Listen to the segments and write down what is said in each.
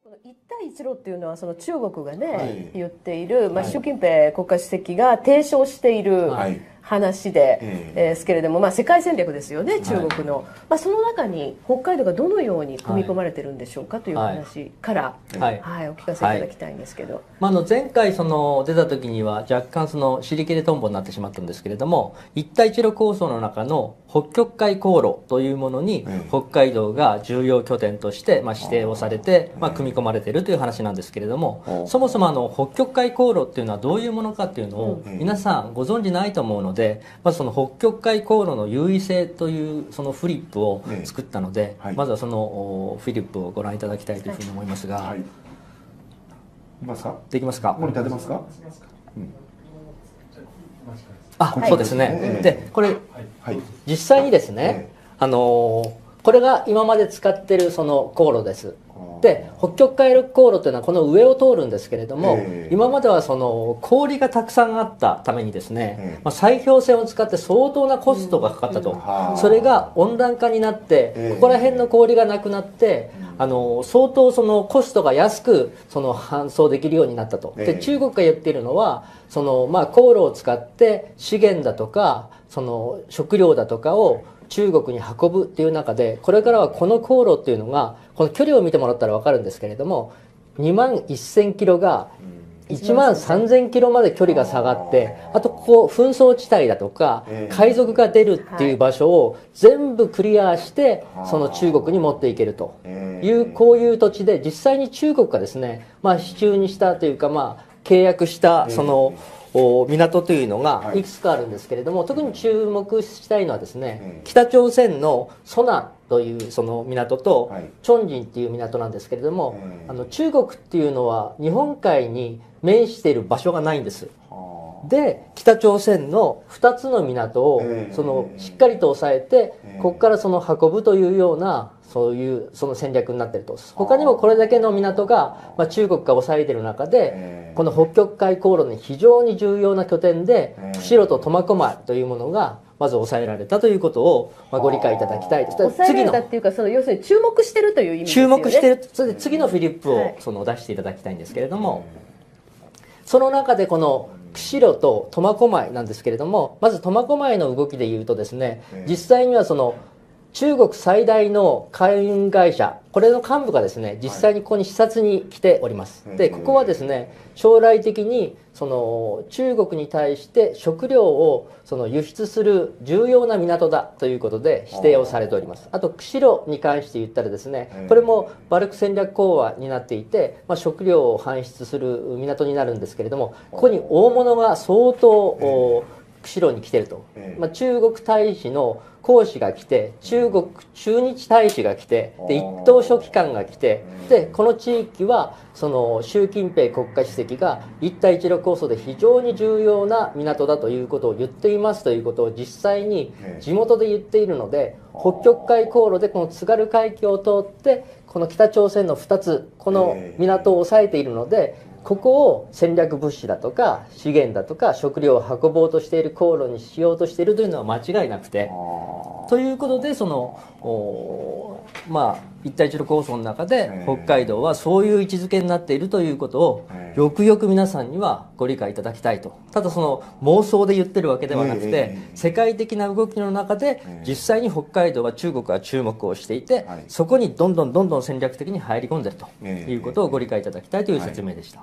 一帯一路っていうのはその中国がね、 はい、 言っている、習近平国家主席が提唱している話で、ですけれども、世界戦略ですよね、中国の、その中に北海道がどのように組み込まれてるんでしょうかという話から、お聞かせいただきたいんですけど、 前回出た時には若干尻切れトンボになってしまったんですけれども、一帯一路構想の中の北極海航路というものに北海道が重要拠点として指定をされて組み込まれているという話なんですけれども、そもそも北極海航路っていうのはどういうものかっていうのを皆さんご存じないと思うので、まずその北極海航路の優位性というそのフリップを作ったので、まずはそのフリップをご覧いただきたいというふうに思いますが、できますか？ モニター出ますか？ そうですね。でこれ、実際にですね、これが今まで使ってるその航路です。で北極海航路というのはこの上を通るんですけれども、今まではその氷がたくさんあったためにですね、砕氷船を使って相当なコストがかかったと。それが温暖化になって、ここら辺の氷がなくなって、相当そのコストが安く搬送できるようになったと。で中国が言っているのは航路を使って資源だとか食料だとかを中国に運ぶっていう中で、これからはこの航路っていうのが、この距離を見てもらったら分かるんですけれども、2万1000キロが1万3000キロまで距離が下がって、あと紛争地帯だとか海賊が出るっていう場所を全部クリアしてその中国に持っていけるというこういう土地で、実際に中国がですね、手中にしたというか契約した港というのがいくつかあるんですけれども、特に注目したいのはですね、北朝鮮のソナンというその港とチョンジンっていう港なんですけれども、中国っていうのは日本海に面している場所がないんです。で北朝鮮の2つの港をしっかりと抑えて、ここから運ぶというようなそういう戦略になっていると。他にもこれだけの港が、中国が抑えている中で、この北極海航路に非常に重要な拠点で釧路と苫小牧というものがまず抑えられたということをご理解いただきたいです。 抑えられたっていうか、要するに注目してるという意味ですよね。 注目してる。それで次のフリップを出していただきたいんですけれども、その中でこの釧路と苫小牧なんですけれども、まず苫小牧の動きでいうとですね、実際には中国最大の海運会社、これの幹部がですね、実際にここに視察に来ております。でここはですね、将来的に中国に対して食料を輸出する重要な港だということで指定をされております。あと釧路に関して言ったらですね、これもバルク戦略港湾になっていて、食料を搬出する港になるんですけれども、ここに大物が相当釧路に来ていると。中国大使の公使が来て、中国駐日大使が来て、で一等書記官が来て、でこの地域は習近平国家主席が一帯一路構想で非常に重要な港だということを言っていますということを実際に地元で言っているので、北極海航路でこの津軽海峡を通ってこの北朝鮮の2つこの港を抑えているので、ここを戦略物資だとか資源だとか食料を運ぼうとしている航路にしようとしているというのは間違いなくて、ということで一帯一路構想の中で北海道はそういう位置づけになっているということをよくよく皆さんにはご理解いただきたいと。ただ妄想で言ってるわけではなくて、世界的な動きの中で実際に北海道は中国は注目をしていて、そこにどんどん戦略的に入り込んでいるということをご理解いただきたいという説明でした。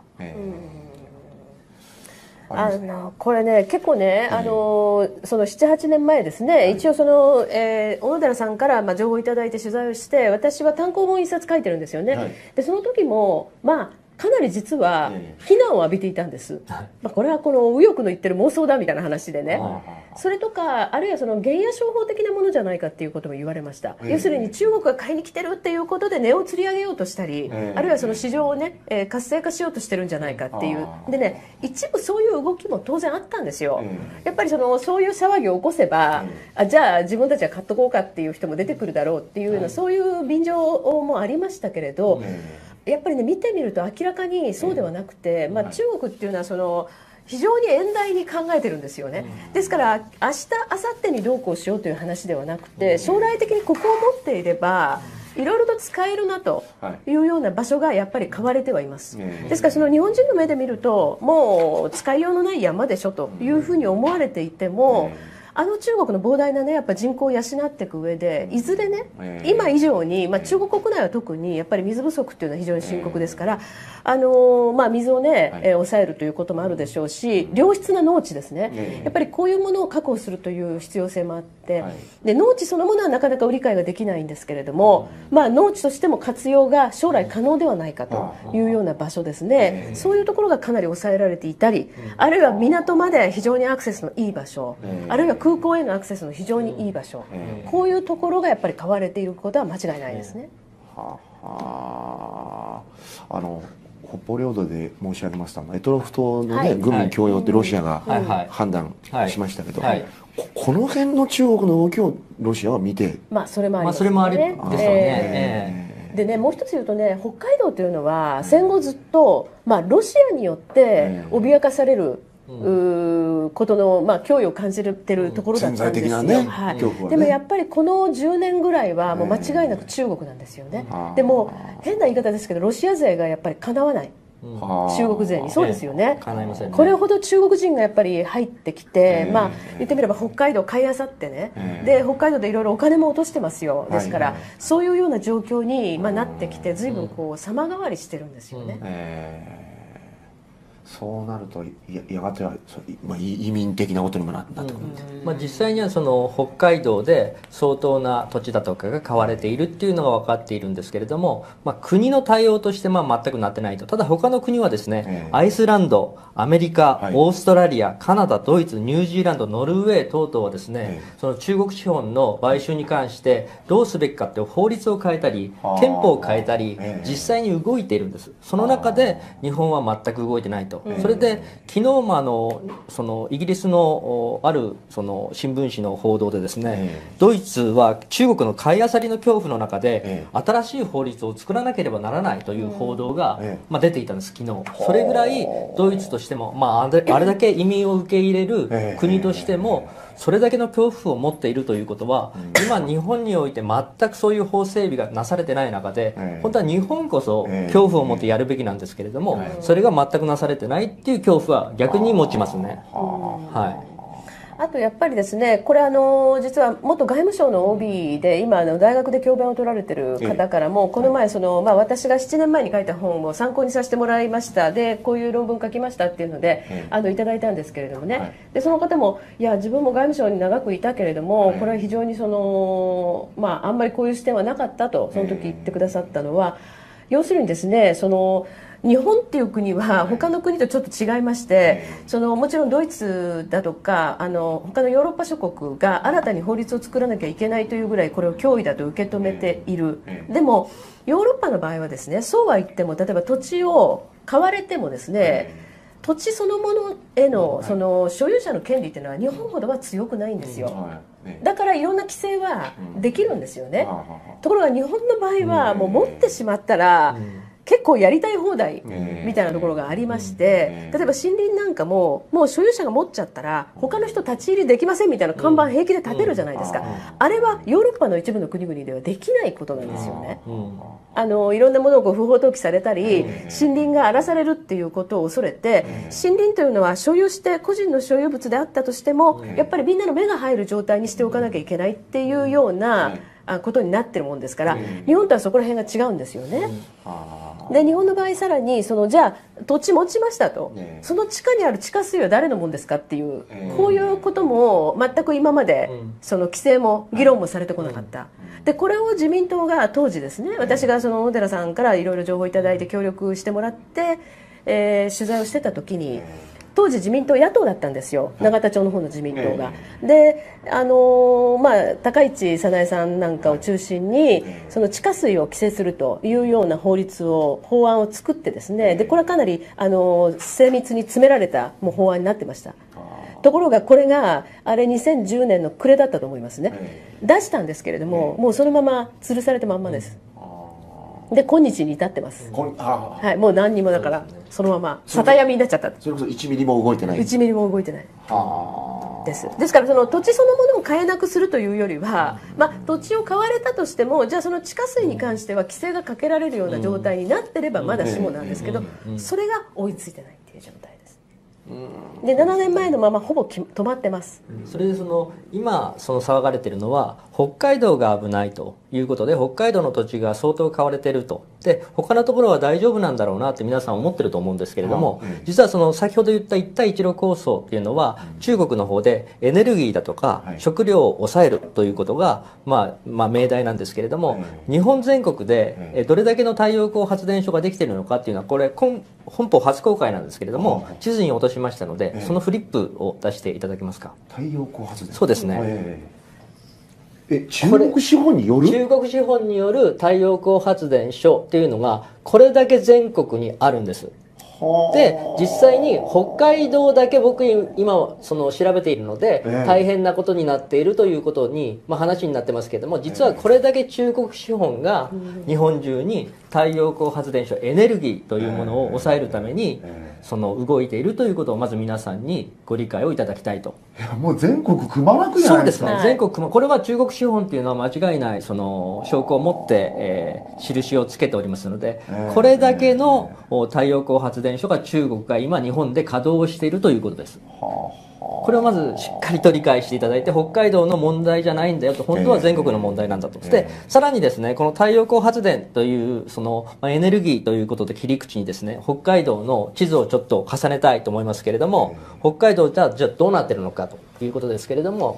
これね、結構ね、7、8年前ですね、一応小野寺さんから情報をいただいて取材をして、私は単行本一冊書いてるんですよね。でその時もかなり実は非難を浴びていたんです。これはこの右翼の言ってる妄想だみたいな話でね、それとかあるいは原野商法的なものじゃないかっていうことも言われました。要するに中国が買いに来てるっていうことで値を釣り上げようとしたり、あるいは市場をね、活性化しようとしてるんじゃないかっていうでね、一部そういう動きも当然あったんですよ。やっぱりそういう騒ぎを起こせば、じゃあ自分たちは買っとこうかっていう人も出てくるだろうっていうような、そういう便乗もありましたけれど、やっぱりね、見てみると明らかにそうではなくて、中国っていうのは非常に遠大に考えてるんですよね。ですから明日明後日にどうこうしようという話ではなくて、将来的にここを持っていればいろいろと使えるなというような場所がやっぱり買われてはいます。ですからその日本人の目で見るともう使いようのない山でしょというふうに思われていても、中国の膨大なねやっぱ人口を養っていく上でいずれね、今以上に、中国国内は特にやっぱり水不足っていうのは非常に深刻ですから、水をね、抑えるということもあるでしょうし、良質な農地ですね、やっぱりこういうものを確保するという必要性もあって、で農地そのものはなかなか売り買いができないんですけれども、農地としても活用が将来可能ではないかというような場所ですね、そういうところがかなり抑えられていたり、あるいは港まで非常にアクセスのいい場所、あるいは空港へのアクセスの非常にいい場所、こういうところがやっぱり買われていることは間違いないですね。 北方領土で申し上げますと択捉島の、ね、軍民共用ってロシアが判断しましたけど、この辺の中国の動きをロシアは見て、 それもありますね。 それもありですよね。 でね、もう一つ言うとね、北海道というのは戦後ずっと、ロシアによって脅かされることの、脅威を感じてるところだったんですよ。でもやっぱりこの10年ぐらいはもう間違いなく中国なんですよね。でも変な言い方ですけど、ロシア勢がやっぱりかなわない、中国勢に。そうですよね。これほど中国人がやっぱり入ってきて、言ってみれば北海道買い漁ってね、で北海道でいろいろお金も落としてますよ。ですから、そういうような状況に、なってきて、随分こう様変わりしてるんですよね。 そうなるとやがては移民的なことにもなってくるんです、 実際にはその北海道で相当な土地だとかが買われているっていうのが分かっているんですけれども、国の対応として全くなってないと。ただ他の国はですね、アイスランド、アメリカ、オーストラリア、カナダ、ドイツ、ニュージーランド、ノルウェー等々はですね、その中国資本の買収に関してどうすべきかっていう法律を変えたり憲法を変えたり実際に動いているんです。その中で日本は全く動いてないと。それで昨日もそのイギリスのあるその新聞紙の報道でですね、ドイツは中国の買い漁りの恐怖の中で新しい法律を作らなければならないという報道が出ていたんです、昨日。それぐらいドイツとしても、あれだけ移民を受け入れる国としてもそれだけの恐怖を持っているということは、今日本において全くそういう法整備がなされてない中で、本当は日本こそ恐怖を持ってやるべきなんですけれども、それが全くなされてないっていう恐怖は逆に持ちますね。 あとやっぱりですね、これ実は元外務省の OB で今大学で教鞭を取られている方からも、この前私が7年前に書いた本を参考にさせてもらいました、でこういう論文書きましたっていうのでいただいたんですけれどもね、でその方もいや自分も外務省に長くいたけれども、これは非常にあんまりこういう視点はなかったとその時言ってくださったのは、要するにですね、日本っていう国は他の国とちょっと違いまして、もちろんドイツだとか他のヨーロッパ諸国が新たに法律を作らなきゃいけないというぐらいこれを脅威だと受け止めている。でもヨーロッパの場合はですね、そうは言っても例えば土地を買われてもですね、土地そのものへの所有者の権利っていうのは日本ほどは強くないんですよ。だからいろんな規制はできるんですよね。ところが日本の場合はもう持ってしまったら結構やりたい放題みたいなところがありまして、例えば森林なんかもう所有者が持っちゃったら他の人立ち入りできませんみたいな看板平気で立てるじゃないですか。あれはヨーロッパの一部の国々ではできないことなんですよね。いろんなものを不法投棄されたり森林が荒らされるっていうことを恐れて、森林というのは所有して個人の所有物であったとしてもやっぱりみんなの目が入る状態にしておかなきゃいけないっていうようなことになってるもんですから、日本とはそこら辺が違うんですよね。で日本の場合さらにじゃあ土地持ちましたと、その地下にある地下水は誰のもんですかっていう、こういうことも全く今まで規制も議論もされてこなかった。でこれを自民党が当時ですね、私が小寺さんからいろいろ情報いただいて協力してもらって、取材をしてた時に、当時自民党野党だったんですよ、永田町の方の自民党が。で高市早苗さんなんかを中心に地下水を規制するというような法案を作ってですね、でこれはかなり精密に詰められた法案になってました。ところがこれがあれ2010年の暮れだったと思いますね。出したんですけれども、もうそのまま吊るされたまんまです。で今日に至ってます。はい、もう何にもだからそのまま片闇になっちゃった。 それこそ1ミリも動いてない。 1ミリも動いてない。 です。ですからその土地そのものを買えなくするというよりは、土地を買われたとしても、じゃあその地下水に関しては規制がかけられるような状態になってればまだしもなんですけど、それが追いついてないっていう状態です。で7年前のままほぼ止まってます。 それで今騒がれているのは北海道が危ないということで、北海道の土地が相当買われていると。で他のところは大丈夫なんだろうなって皆さん思ってると思うんですけれども、実は先ほど言った一帯一路構想っていうのは、中国の方でエネルギーだとか食料を抑えるということが命題なんですけれども、日本全国でどれだけの太陽光発電所ができているのかっていうのは、これ本邦初公開なんですけれども、地図に落としましたので、そのフリップを出していただけますか。 太陽光発電。 そうですね。 中国資本による？ 中国資本による太陽光発電所っていうのがこれだけ全国にあるんです。で実際に北海道だけ僕今調べているので、大変なことになっているということに、話になってますけれども、実はこれだけ中国資本が日本中に太陽光発電所エネルギーというものを抑えるために動いているということをまず皆さんにご理解をいただきたいと。 いやもう全国くまなくじゃないですか。 そうですね、全国これは中国資本というのは間違いない証拠を持って、印をつけておりますので、これだけの太陽光発電所が中国が今日本で稼働しているということです。これをまずしっかりと理解していただいて、北海道の問題じゃないんだよと、本当は全国の問題なんだと。でさらにですね、この太陽光発電というエネルギーということで切り口にですね、北海道の地図をちょっと重ねたいと思いますけれども、北海道じゃあどうなってるのかということですけれども、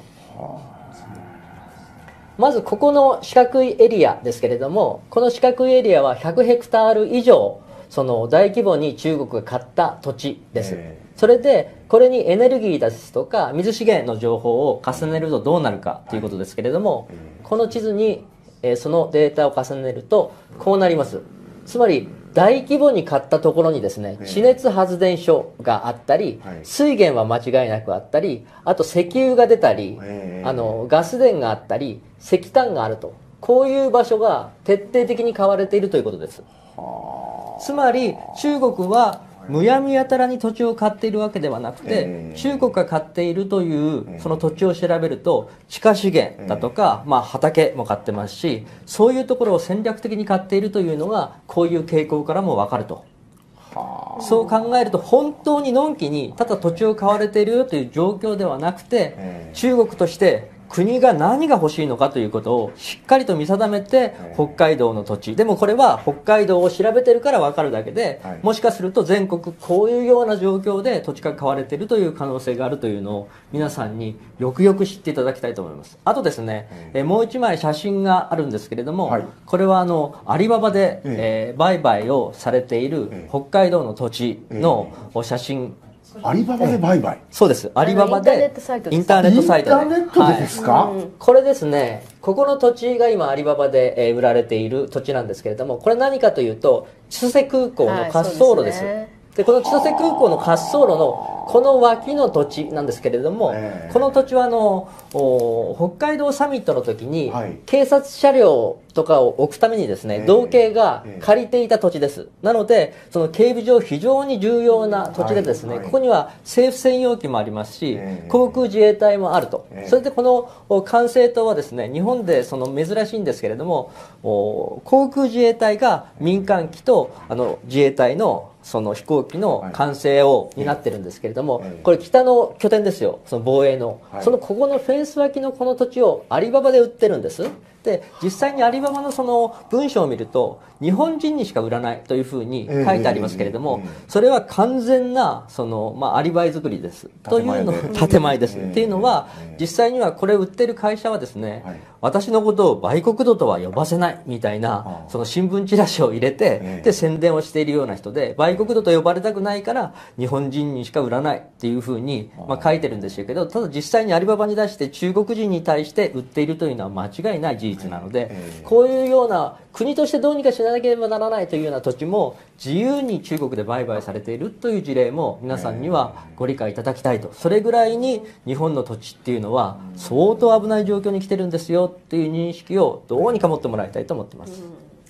まずここの四角いエリアですけれども、この四角いエリアは100ヘクタール以上大規模に中国が買った土地です。それでこれにエネルギーですとか水資源の情報を重ねるとどうなるかということですけれども、この地図にそのデータを重ねるとこうなります。つまり大規模に買ったところにですね、地熱発電所があったり、水源は間違いなくあったり、あと石油が出たり、ガス田があったり、石炭があると、こういう場所が徹底的に買われているということです。つまり中国はむやみやたらに土地を買っているわけではなくて、中国が買っているというその土地を調べると、地下資源だとか、畑も買ってますし、そういうところを戦略的に買っているというのがこういう傾向からも分かると。そう考えると、本当にのんきにただ土地を買われているよという状況ではなくて、中国として国が何が欲しいのかということをしっかりと見定めて、北海道の土地でも、これは北海道を調べてるから分かるだけで、もしかすると全国こういうような状況で土地が買われているという可能性があるというのを皆さんによくよく知っていただきたいと思います。あとですね、もう一枚写真があるんですけれども、これはアリババで、売買をされている北海道の土地の写真。 アリババで売買？ そうです。アリババでインターネットサイトで。インターネットでですか？ これですね、ここの土地が今アリババで売られている土地なんですけれども、これ何かというと千歳空港の滑走路です。でこの千歳空港の滑走路のこの脇の土地なんですけれども、この土地は北海道サミットの時に警察車両とかを置くためにですね、道警が借りていた土地です。なのでその警備上非常に重要な土地でですね、ここには政府専用機もありますし、航空自衛隊もあると。それでこの管制塔はですね、日本で珍しいんですけれども、航空自衛隊が民間機と自衛隊の飛行機の管制を担ってるんですけれども、これ北の拠点ですよ、防衛の。ここのフェンス脇のこの土地をアリババで売ってるんです。で実際にアリババの文章を見ると、日本人にしか売らないというふうに書いてありますけれども、それは完全なアリバイ作りですというの、建前ですっていうのは、実際にはこれ売ってる会社はですね、私のことを売国奴とは呼ばせないみたいな新聞チラシを入れて、で宣伝をしているような人で、売国奴と呼ばれたくないから日本人にしか売らないっていうふうに書いてるんですけど、ただ実際にアリババに出して中国人に対して売っているというのは間違いない事実なので、こういうような国としてどうにかしなければならないというような土地も自由に中国で売買されているという事例も皆さんにはご理解いただきたいと。それぐらいに日本の土地っていうのは相当危ない状況に来てるんですよっていう認識をどうにか持ってもらいたいと思ってます。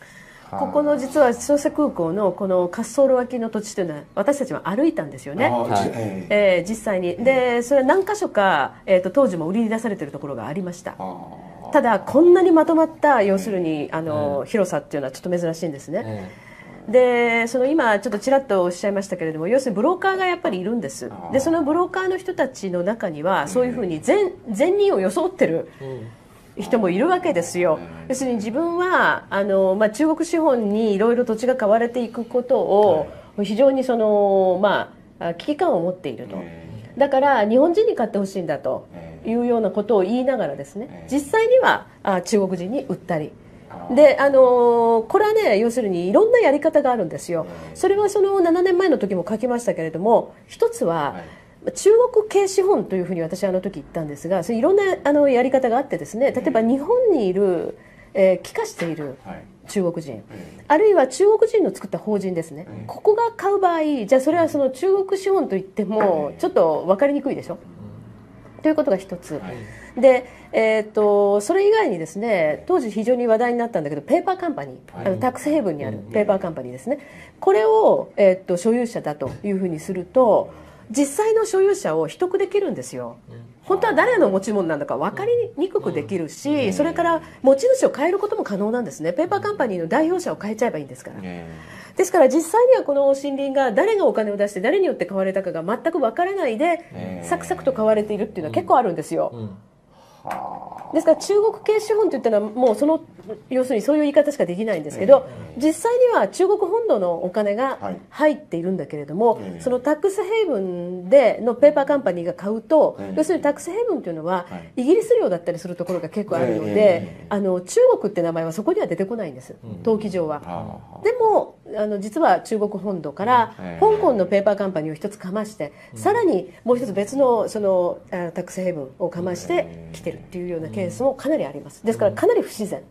ここの実は千歳空港のこの滑走路脇の土地というのは私たちは歩いたんですよね、実際に。でそれは何箇所か、当時も売りに出されているところがありました。ただこんなにまとまった要するに広さっていうのはちょっと珍しいんですね。で今ちょっとちらっとおっしゃいましたけれども、要するにブローカーがやっぱりいるんです。でそのブローカーの人たちの中にはそういうふうに善人を装ってる人もいるわけですよ。要するに自分は中国資本にいろいろ土地が買われていくことを非常に危機感を持っていると。だから日本人に買ってほしいんだというようなことを言いながらですね、実際には中国人に売ったりで、これはね、要するにいろんなやり方があるんですよ。それは7年前の時も書きましたけれども、一つは中国系資本というふうに私は時言ったんですが、いろんなやり方があってですね、例えば日本にいる、帰化している中国人、あるいは中国人の作った法人ですね、ここが買う場合、じゃあそれは中国資本といってもちょっと分かりにくいでしょということが一つで、それ以外にですね、当時非常に話題になったんだけど、ペーパーカンパニー、タックスヘイブンにあるペーパーカンパニーですね、これを、所有者だというふうにすると、実際の所有者を秘匿できるんですよ。本当は誰の持ち物なんだか分かりにくくできるし、それから持ち主を変えることも可能なんですね。ペーパーカンパニーの代表者を変えちゃえばいいんですから。ですから実際にはこの森林が誰がお金を出して誰によって買われたかが全く分からないでサクサクと買われているっていうのは結構あるんですよ。ですから中国系資本といったのはもう要するにそういう言い方しかできないんですけど、実際には中国本土のお金が入っているんだけれども、そのタックスヘイブンのペーパーカンパニーが買うと、要するにタックスヘイブンというのはイギリス領だったりするところが結構あるので、中国って名前はそこには出てこないんです、登記上は。でも実は中国本土から香港のペーパーカンパニーを一つかまして、さらにもう一つ別のタックスヘイブンをかまして来てるっていうようなケースもかなりあります。ですからかなり不自然。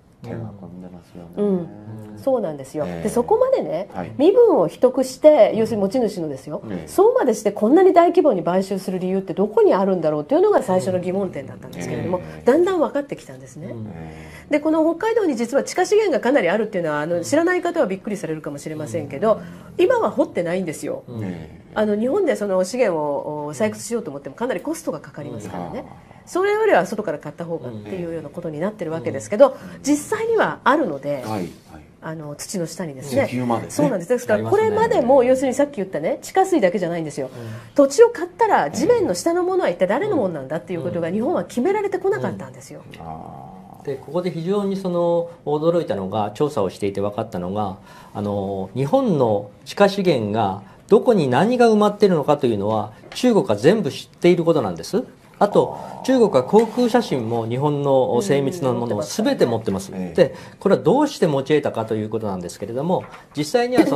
そうなんですよ。でそこまでね、身分を秘匿して、要するに持ち主のですよ、そうまでしてこんなに大規模に買収する理由ってどこにあるんだろうというのが最初の疑問点だったんですけれども、だんだん分かってきたんですね。でこの北海道に実は地下資源がかなりあるっていうのは知らない方はびっくりされるかもしれませんけど、今は掘ってないんですよ。日本でその資源を採掘しようと思ってもかなりコストがかかりますからね。それよりは外から買った方がっていうようなことになってるわけですけど、実際にはあるので、土の下にですね。そうなんです。ですからこれまでも要するにさっき言ったね、地下水だけじゃないんですよ。土地を買ったら地面の下のものは一体誰のものなんだっていうことが日本は決められてこなかったんですよ。 でここで非常に驚いたのが、調査をしていて分かったのが、日本の地下資源がどこに何が埋まっているのかというのは中国が全部知っていることなんです。あと中国は航空写真も日本の精密なものを全て持ってます。でこれはどうして持ち得たかということなんですけれども、実際には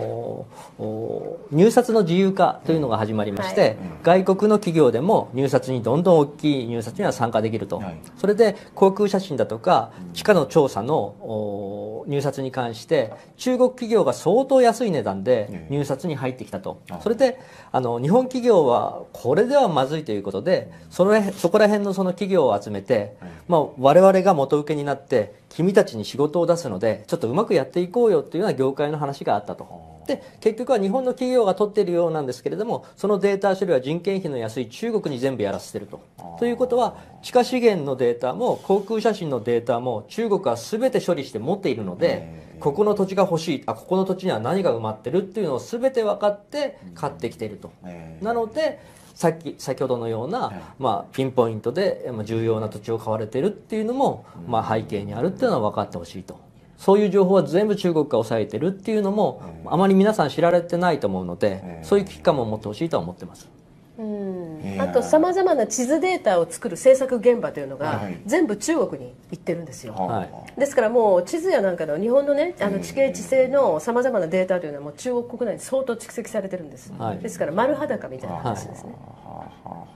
入札の自由化というのが始まりまして、外国の企業でも入札にどんどん大きい入札には参加できると。それで航空写真だとか地下の調査の入札に関して中国企業が相当安い値段で入札に入ってきたと。それで日本企業はこれではまずいということで、そこら辺の企業を集めて、我々が元請けになって君たちに仕事を出すのでちょっとうまくやっていこうよというような業界の話があったと。で結局は日本の企業が取っているようなんですけれども、そのデータ処理は人件費の安い中国に全部やらせていると。ということは地下資源のデータも航空写真のデータも中国は全て処理して持っているので、ここの土地が欲しい、ここの土地には何が埋まってるっていうのを全て分かって買ってきていると。なので先ほどのような、ピンポイントで重要な土地を買われているっていうのも、背景にあるっていうのは分かってほしいと。そういう情報は全部中国が抑えてるっていうのもあまり皆さん知られてないと思うので、そういう危機感も持ってほしいとは思ってます。 あとさまざまな地図データを作る制作現場というのが全部中国に行ってるんですよ。ですからもう地図やなんかの日本のね、地形地勢のさまざまなデータというのはもう中国国内に相当蓄積されてるんです。ですから丸裸みたいな話ですね。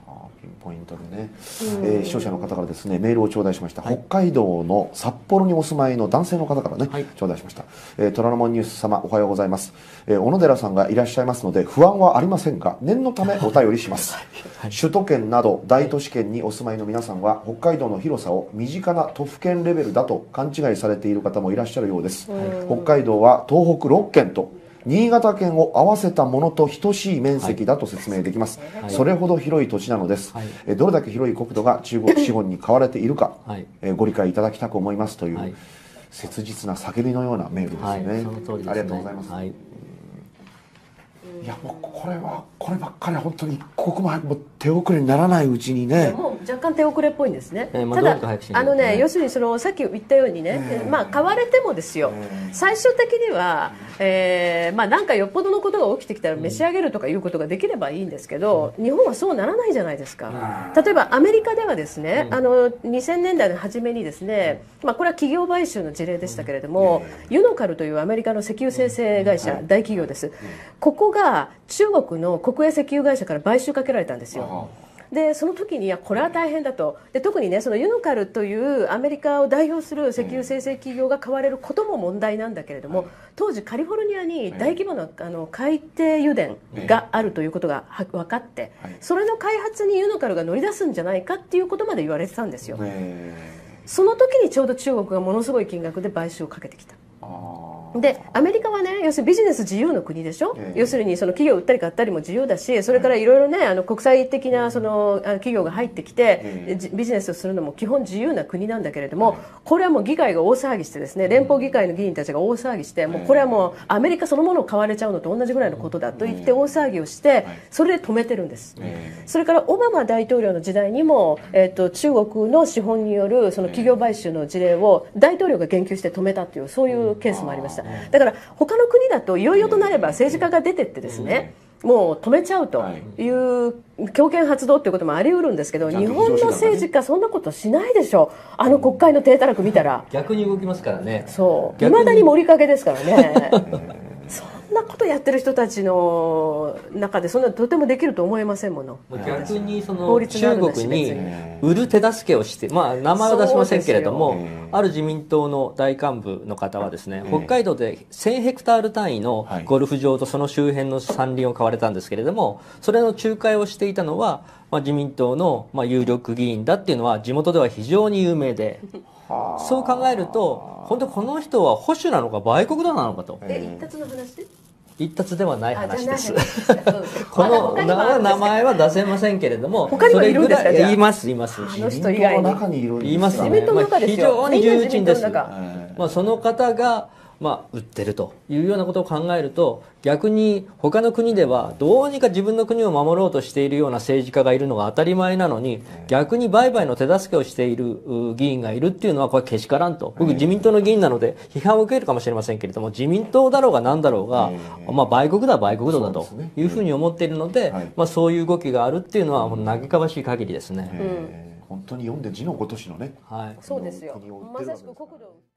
ピンポイントでね、視聴者の方からですねメールを頂戴しました、北海道の札幌にお住まいの男性の方からね、頂戴しました。虎ノ門ニュース様おはようございます。小野寺さんがいらっしゃいますので不安はありませんが念のためお便りします。首都圏など大都市圏にお住まいの皆さんは北海道の広さを身近な都府県レベルだと勘違いされている方もいらっしゃるようです。北海道は東北6県と新潟県を合わせたものと等しい面積だと説明できます。それほど広い土地なのです。どれだけ広い国土が中国資本に買われているか、ご理解いただきたく思いますという、切実な叫びのようなメールですね。ありがとうございます。いやもうこればっかりは本当に一刻も早く手遅れにならないうちにね、 もう若干手遅れっぽいんですね。ただ要するにさっき言ったようにね、買われてもですよ、最終的には、なんかよっぽどのことが起きてきたら召し上げるとかいうことができればいいんですけど、日本はそうならないじゃないですか。例えばアメリカではですね、2000年代の初めにですね、これは企業買収の事例でしたけれども、ユノカルというアメリカの石油精製会社、大企業です。ここが中国の国営石油会社から買収かけられたんですよ。でその時にこれは大変だと。で特にね、そのユノカルというアメリカを代表する石油精製企業が買われることも問題なんだけれども、当時カリフォルニアに大規模な海底油田があるということが分かって、それの開発にユノカルが乗り出すんじゃないかっていうことまで言われてたんですよ。その時にちょうど中国がものすごい金額で買収をかけてきた。でアメリカはね、要するにビジネス自由の国でしょ。要するにその企業を売ったり買ったりも自由だし、それからいろいろね、国際的なその企業が入ってきてビジネスをするのも基本自由な国なんだけれども、これはもう議会が大騒ぎしてですね、連邦議会の議員たちが大騒ぎして、もうこれはもうアメリカそのものを買われちゃうのと同じぐらいのことだと言って大騒ぎをして、それで止めてるんです。それからオバマ大統領の時代にも、中国の資本によるその企業買収の事例を大統領が言及して止めたという、そういうケースもありました。だから他の国だといよいよとなれば政治家が出てってですね、もう止めちゃうという強権発動ということもあり得るんですけど、日本の政治家そんなことしないでしょ。国会の体たらく見たら逆に動きますからね。 そういまだに盛りかけですからね。そんなことやってる人たちの中でそんなとてもできると思えませんもの。 逆にその中国に売る手助けをして、名前は出しませんけれども、ある自民党の大幹部の方はですね、北海道で1000ヘクタール単位のゴルフ場とその周辺の山林を買われたんですけれども、それの仲介をしていたのは、自民党の有力議員だっていうのは地元では非常に有名で、そう考えると本当この人は保守なのか売国だなのかと。 一達の話で一達ではない話です。この名前は出せませせんけれども、 他にもいるんですか？ いますいます。 自民党の中にいるんですか？ いますね。非常に重鎮です。その方が売ってるというようなことを考えると、逆に他の国ではどうにか自分の国を守ろうとしているような政治家がいるのが当たり前なのに、逆に売買の手助けをしている議員がいるっていうのはこれけしからんと。僕自民党の議員なので批判を受けるかもしれませんけれども、自民党だろうが何だろうが、売国だ売国だというふうに思っているので、そういう動きがあるっていうのはもう嘆かわしい限りですね。 本当に読んで字のごとしのね。 そうですよ。まさしく国土